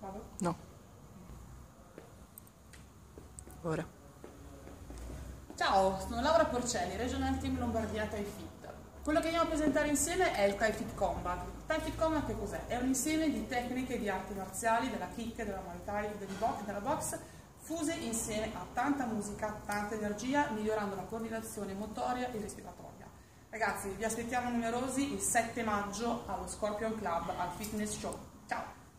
Vado? No. Ora. Ciao, sono Laura Porcelli, Regional Team Lombardia Thai Fit. Quello che andiamo a presentare insieme è il Thai Fit Combat. Il Thai Fit Combat che cos'è? È un insieme di tecniche e di arti marziali, della kick, della Muay Thai, della box, fuse insieme a tanta musica, tanta energia, migliorando la coordinazione motoria e respiratoria. Ragazzi, vi aspettiamo numerosi il 7 maggio allo Scorpion Club al Fitness Show. Ciao!